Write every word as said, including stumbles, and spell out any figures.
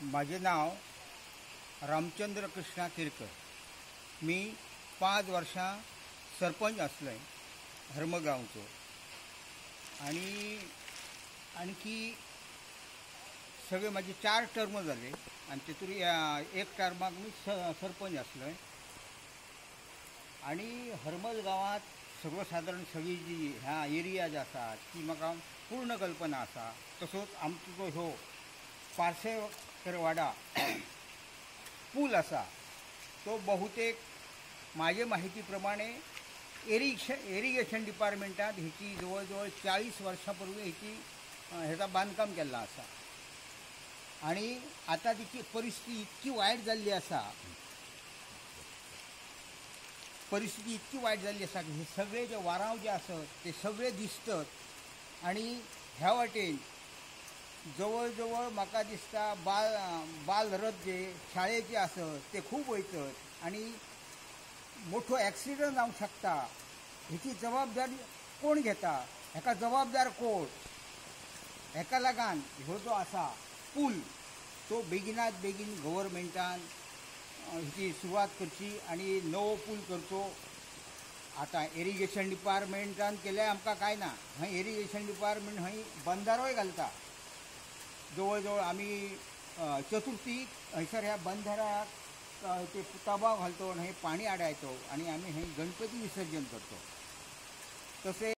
माझे नाव रामचंद्र कृष्णा केरकर. मी पाच वर्षां सरपंच असलोय हरमगावचो. आणि आणखी सगळे माझे चार टर्म झाले आणि तितून एक टर्माक मी स सरपंच असलोय. आणि हरमल गावात सर्वसाधारण सगळी जी ह्या एरिया जी आसा ती म्हाका पूर्ण कल्पना आसा. तसोच आमचो जो ह्यो पार्सेकर वाडा पूल आसा तो बहुतेक माझे माहिती प्रमाणे एरिगेशन एरिगेशन डिपार्टमेंटात हेची जवळ जवळ चाळीस वर्सां पूर्वी हेची हेचा बांदकाम केल्लो आसा. आणि आता तिची परिस्थिती इतकी वायट जाल्ली आसा परिस्थिती इतकी वायट जाल्ली आसा की हे सगळे जे वारांव जे आसत ते सगळे दिसतात. आणि ह्या वाटेन जवळ जवळ म्हाका दिसता बाल बालरथ जे शाळेचे आसत ते खूब वयतात आणि मोठो ॲक्सिडंट जावंक शकता. हेची जबाबदारी कोण घेता, हेका जबाबदार कोण? हेका लागून ह्यो जो आसा पूल तो बेगिनात बेगीन गव्हर्मेंटान हेची सुरवात करची आणि नवो पूल करचो. आतां एरिगेशन डिपार्टमेंटान केल्यार आमकां कांय ना. हय एरिगेशन डिपार्टमेंट हय बंदारोय घालता. जवळ जवळ आमी चतुर्थीक हयसर ह्या बंदाराक ते तबाव घालतो आणि हे पाणी आडायतो आणि आम्ही हे गणपती विसर्जन करतो. तसे